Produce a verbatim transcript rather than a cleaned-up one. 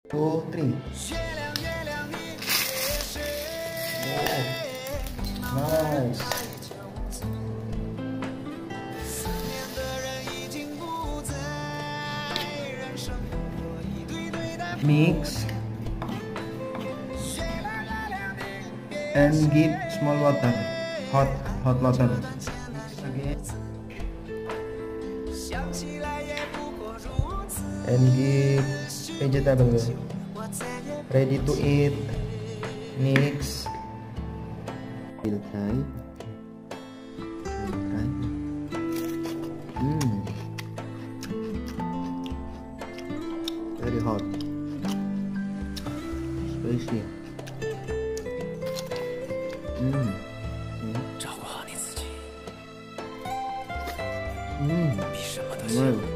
two, three. Oh, nice. Mix and give small water, hot hot water. Again. And give vegetable. Ready to eat. Mix. We'll try. We'll try. Mm. Very hot. Spicy. Mm. Mm. Mm. Well.